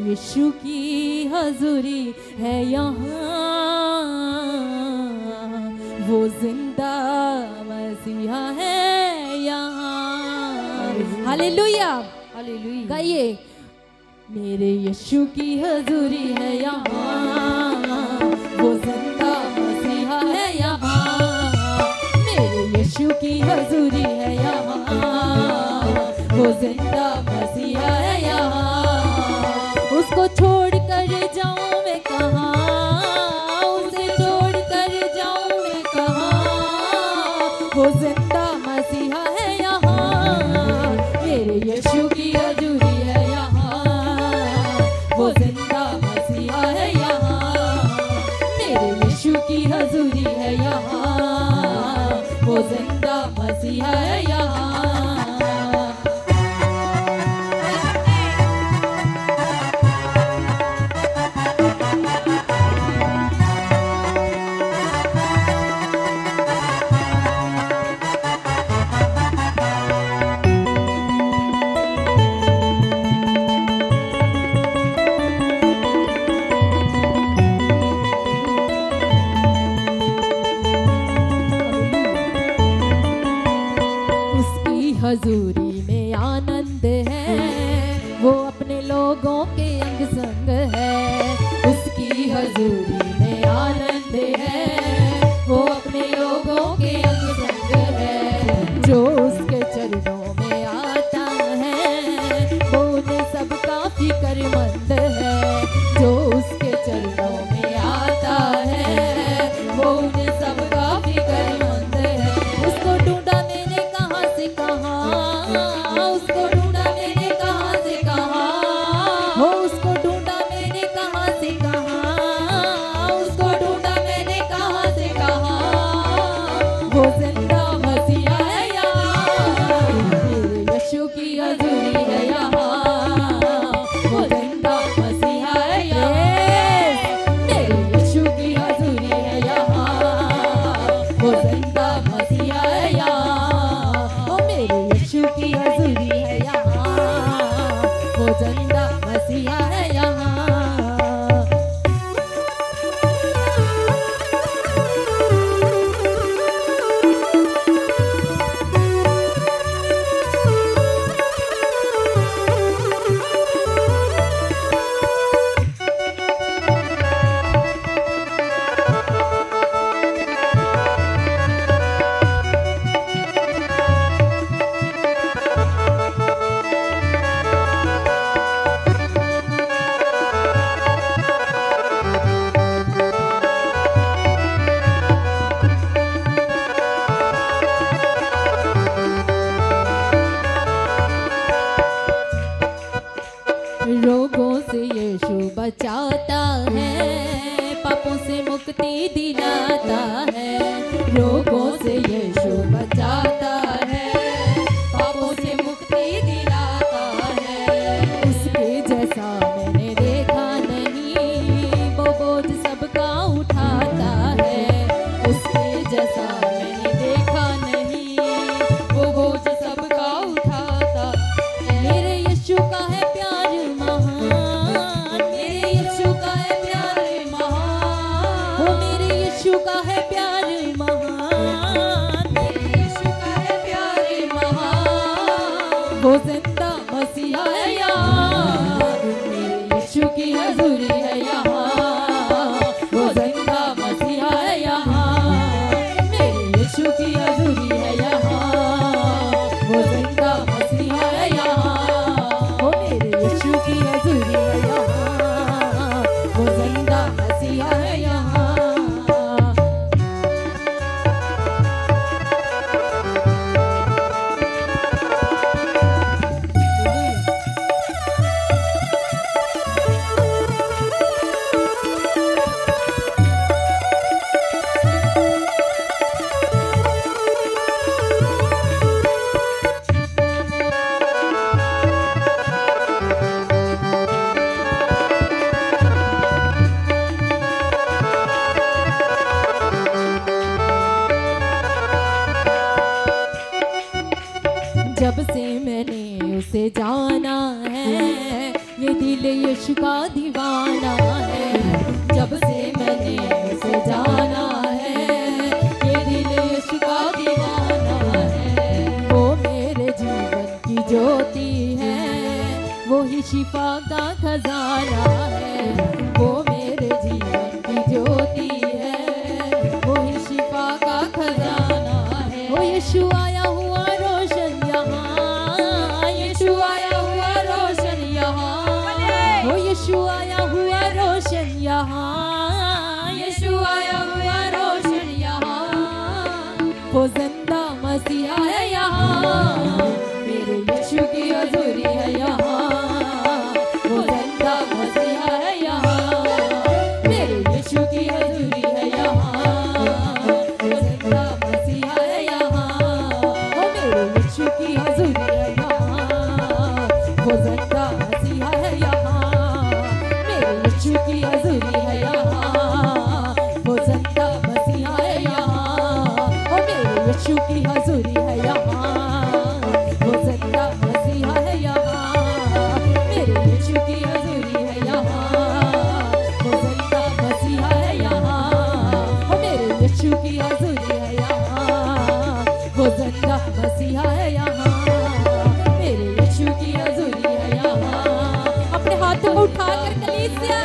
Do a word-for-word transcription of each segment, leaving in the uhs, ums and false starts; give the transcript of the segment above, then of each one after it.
यीशु की हजूरी है यहाँ, वो जिंदा मसीहा है यहाँ। हालेलुया हालेलुया गाइए। मेरे यीशु की हजूरी है यहाँ, वो जिंदा मसीहा है यहाँ। मेरे यीशु की हजूरी है यहाँ, वो जिंदा मसीहा है यहाँ। उसको छोड़ कर जाऊं मैं कहाँ, उसे छोड़ कर जाऊं मैं कहाँ, वो जिंदा मसीहा है यहाँ। मेरे यीशु की हजूरी है यहाँ, वो जिंदा मसीहा है यहाँ। मेरे यीशु की हजूरी है यहाँ, वो जिंदा मसीहा है यहाँ। हजूरी में आनंद है, वो अपने लोगों के अंग संग है। उसकी हजूरी में आनंद है, वो अपने लोगों के अंग संग है। जो उसके चरणों में आता है, वो उन्हें सबका फिक्रमंद है। जो उसके चरणों में आता है, वो उन्हें सबका फिक्रमंद है। उसको ढूंढा मैंने कहाँ से कहाँ, उसको ढूंढा मैंने कहाँ से कहाँ, हो उसको ढूंढा मैंने कहाँ से कहाँ, उसको ढूंढा मैंने कहाँ से कहाँ, वो जिंदा मसीहा है यहाँ। मेरे यीशु की हजूरी है यहाँ, वो जिंदा मसीहा है यहाँ। मेरे यीशु की हजूरी है यहाँ, वो जिंदा मसीहा है यहाँ। ओ मेरे यीशु की हजूरी है यहाँ, वो जिंदा मसीहा है यहाँ। रोगों से यीशु बचाता है, पापों से मुक्ति दिलाता है। रोगों से यीशु बचाता है, पापों से मुक्ति दिलाता है। उसके जैसा मैंने देखा नहीं, वो बोझ सबका उठाता है। उसके जैसा मैंने देखा नहीं, वो बोझ सबका उठाता। मेरे यीशु का है प्यार महान, मेरे यीशु का है प्यार महान, वो मेरे यीशु का है प्यार महान, मेरे यीशु का है प्यार महान। वो जिंदा मसीहा है यहाँ, मेरे यीशु की हजूरी है यहाँ, वो जिंदा मसीहा है यहाँ। मेरे यीशु की हजूरी है यहाँ, वो जिंदा मसीहा है यहाँ। वो मेरे यीशु की हजूरी है यहाँ, वो जिंदा मसीहा है यहाँ। दीवाना है, जब से मैंने उसे जाना है, ये दिल यीशु का दीवाना है। वो मेरे जीवन की ज्योति है, वो ही शिफा का खजाना है। वो मेरे जीवन की ज्योति है, वो ही शिफा का खजाना है। वो यीशु आया हुआ रोशन यहाँ, यीशु आया हुआ रोशन यहाँ, वो यीशु आया हुआ रोशन यहाँ, यीशु आया हुआ रोशन यहाँ। वो जिंदा मसीहा है यहाँ, मेरे यीशु की हजूरी है यहाँ। वो जिंदा मसीहा है यहाँ, मेरे यीशु की हजूरी है यहाँ। वो जिंदा मसीहा है यहाँ, वो मेरे यीशु की हजूरी है यहाँ। वो जिंदा मसीहा है यहाँ, मेरे यीशु की हजूरी है यहाँ। वो जिंदा मसीहा है यहाँ, वो मेरे यीशु की हजूरी है यहाँ। वो जिंदा मसीहा है यहाँ, मेरे यीशु की हजूरी है यहाँ। वो जिंदा मसीहा है यहाँ, वो मेरे यीशु की हजूरी है यहाँ। वो जिंदा मसीहा है यहाँ, मेरे यीशु की हजूरी है यहाँ। अपने हाथों को उठाकर कलीसिया,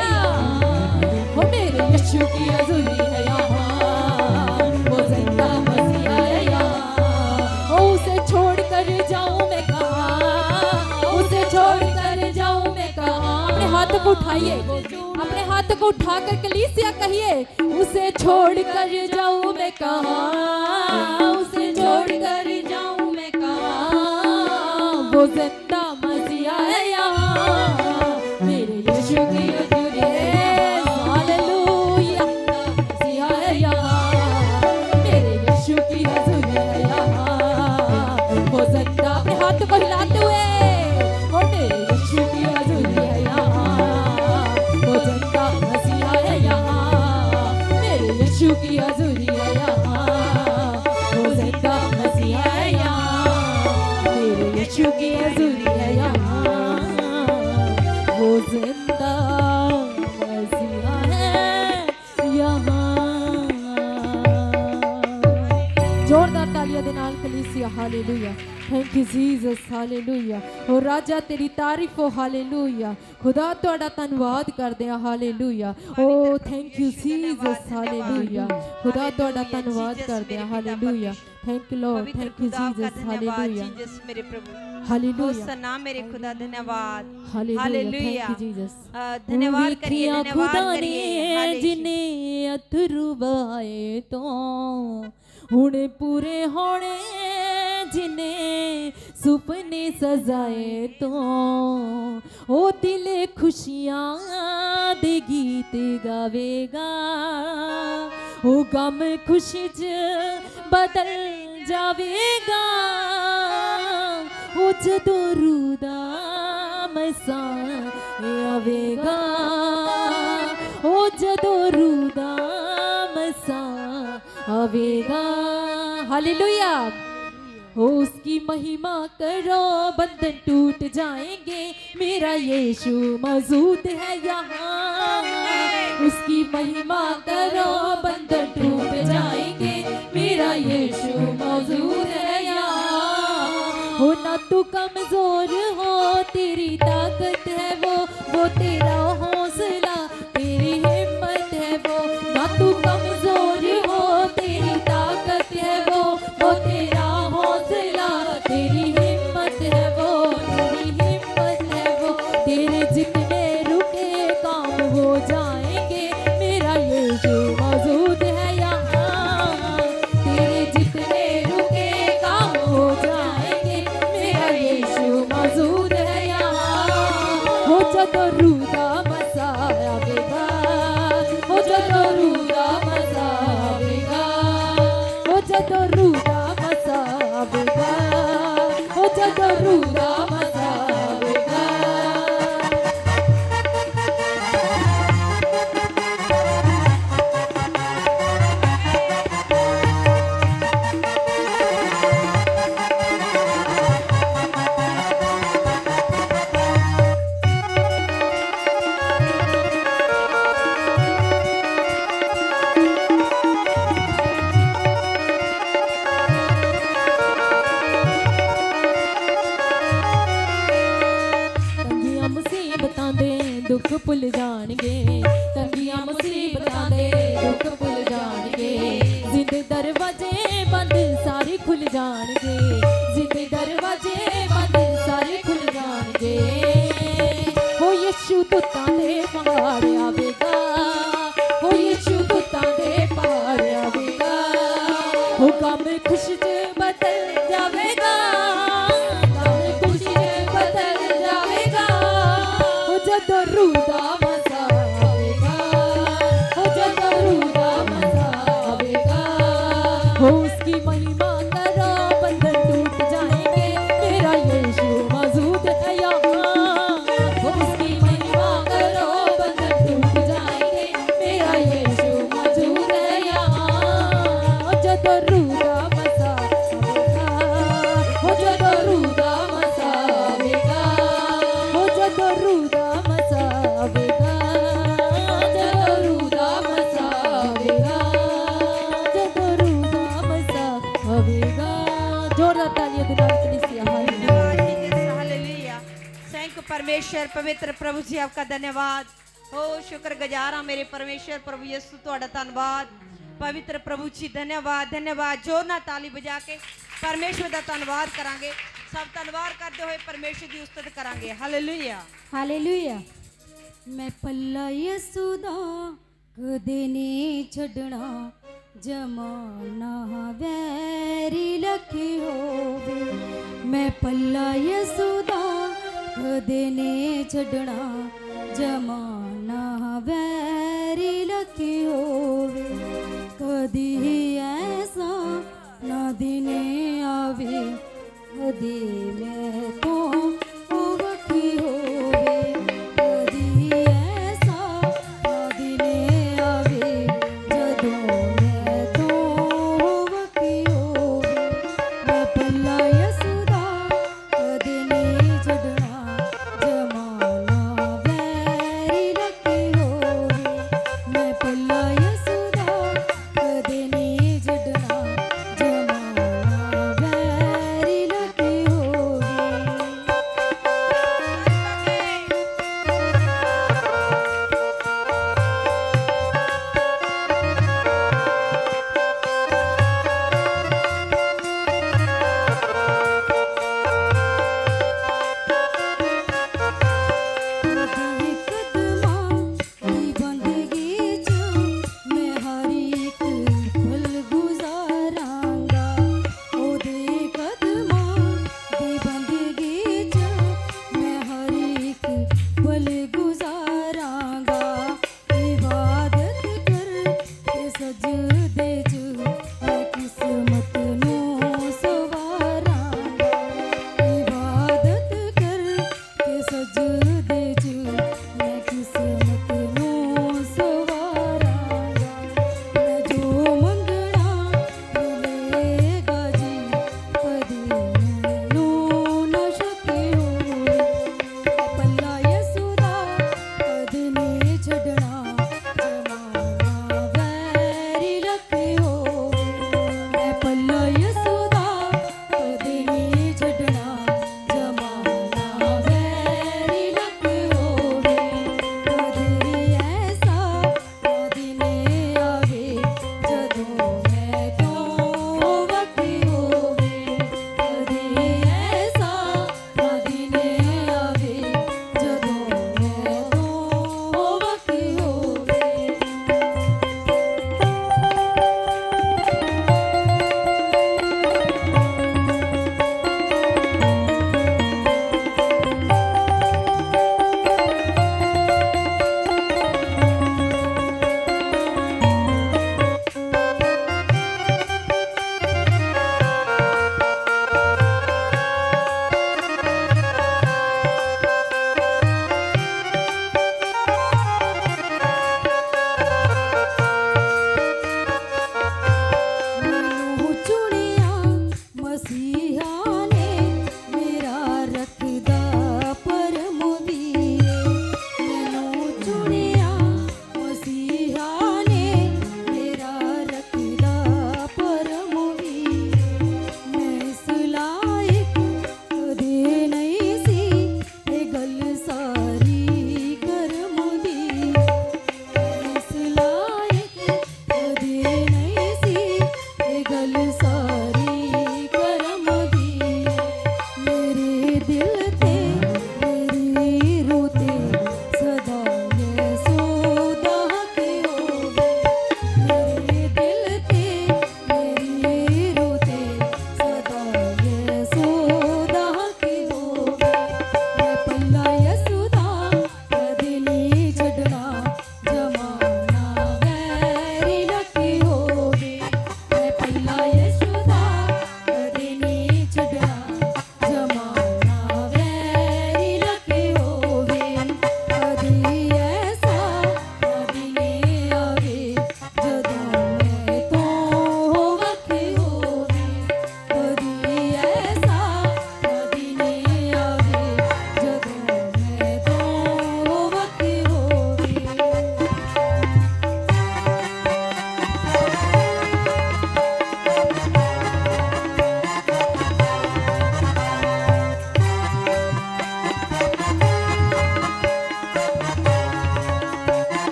वो मेरे यीशु की हजूरी है यहाँ। वो जिंदा मसीहा है यहाँ, ओ उसे छोड़ कर जाऊं मैं कहाँ, उसे छोड़ कर जाऊं मैं कहाँ। अपने हाथों को उठाइए, अपने हाथों को उठाकर कलीसिया कहिए, उसे छोड़ कर जाऊं मैं कहाँ, उसे छोड़ कर जाऊं मैं कहाँ। वो जिंदा मसीहा है यहाँ, मेरे यीशु की हजूरी है। हालेलुया, मसीहा है यहाँ, मेरे यीशु की हजूरी है यहाँ। वो जिंदा, अपने हाथों को हिलाते हुए, वो मेरे यीशु की हजूरी है यहाँ। वो जिंदा मसीहा है यहाँ, मेरे यीशु की हजूरी है यहाँ। वो जिंदा मसीहा है यहाँ, मेरे यीशु की हजूरी है यहाँ। वो जिंदा मसीहा है यहाँ। जोरदार तालियां दे नाल कलीसिया, hallelujah. Thank you Jesus, hallelujah. ओ राजा तेरी तारीफ हो, हालेलुया। खुदा तुहाडा धन्नवाद करदे आ, हालेलुया। ओ थैंक यू जीसस, हालेलुया। खुदा तुहाडा धन्नवाद करदे आ, hallelujah. Thank you Lord, thank you Jesus, hallelujah. मेरे प्रभु, हालेलुया, सना मेरे खुदा, धन्यवाद, हालेलुया। Thank you Jesus. धन्यवाद करिए, धन्यवाद करिए। जिन्हें अथरू बहाए तो हुण पूरे होने, जिन्हें सुपने सजाए तो ओ दिल खुशियां दे गीत गावेगा। ओ गम खुशी च बदल जावेगा। ओ जदों रूदा मसा आवेगा, ओ जदों रूदा मसा आवेगा। हालेलुया। हो उसकी महिमा करो, बंधन टूट जाएंगे। मेरा यीशु मौजूद है यहाँ। उसकी महिमा करो, बंधन टूट जाएंगे। मेरा यीशु मौजूद है यहाँ। हो ना तू कमजोर हो, तेरी ताकत है वो, वो तेरा हौसला, तेरी हिम्मत है वो। ना तू कमजोर हो, तेरी ताकत है वो, वो तेरा हौसला, तेरी हिम्मत है वो, तेरी हिम्मत है वो। तेरे जितने रुके काम हो जाएंगे। मेरा यीशु मौजूद है यहाँ। तेरे जितने रुके काम हो जाएंगे। मेरा यीशु मौजूद है यहाँ। हो जदों रूदा मसा आवेगा, हो जदों रूदा मसा आवेगा, हो जदों रूदा मसा आवेगा, हो जदों रूदा मसा आवेगा। तंगियां मुसीबतां दे दुख भुल जाणगे, जिंदे दरवाजे बंद सारे खुल जाणगे, जिंदे दरवाजे बंद सारे खुल जाणगे। हो यीशु दुतां दे पहाड़ आवेगा, हो यीशु दुतां दे पहाड़ आवेगा, हो गम खुशी च बदल जावेगा, गम खुशी च बदल जावेगा। हो जदों रूह दा मज़ा आवेगा, हो जदों रूह दा मज़ा आवेगा, हो उसकी महिमा करो बंधन टूट जाएंगे, मेरा यीशु मौजूद है यहाँ। हो उसकी महिमा करो बंधन टूट जाएंगे, मेरा यीशु मौजूद है यहाँ। हो जदों रूह दा मज़ा आवेगा, हो जदों रूह दा मज़ा आवेगा, हो जदों रूह दा मज़ा आवेगा, जदों रूह दा मज़ा आवेगा, जदों रूह दा मज़ा आवेगा। जोरदार तालियां दे नाल कलीसिया हालेलुया। धन्यवाद जी, हालेलुया। थैंक यू परमेश्वर पवित्र प्रभु जी, आपका धन्यवाद हो। शुक्रगुजार हाँ मेरे परमेश्वर प्रभु यीशु, तुहाड़ा धन्यवाद पवित्र प्रभु जी, धन्यवाद धन्यवाद। जोर नाल ताली बजा के परमेश्वर दा धन्यवाद करांगे। सब धन्यवाद करते हुए परमेश्वर की उस्तत करांगे। Hallelujah hallelujah. मैं पल्ला यसू दा कदे नहीं छड्डना, जमाना वैरी लखी होवे। मैं पल्ला यसू दा कदे नहीं छड्डना, जमाना वैरी लखी होवे। कदी ऐसा ना दिने आवे, कदी मैं तो वखी होवे। कदी ऐसा ना दिने आवे, जदों मैं तो वखी होवे। मैं पल्ला यसू दा कदी नहीं छड्डना, जमाना वैरी लखी होवे। मैं पल्ला यसू दा कदी नहीं छड्डना, जमाना वैरी लखी होवे।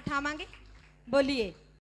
उठावांगे बोलिए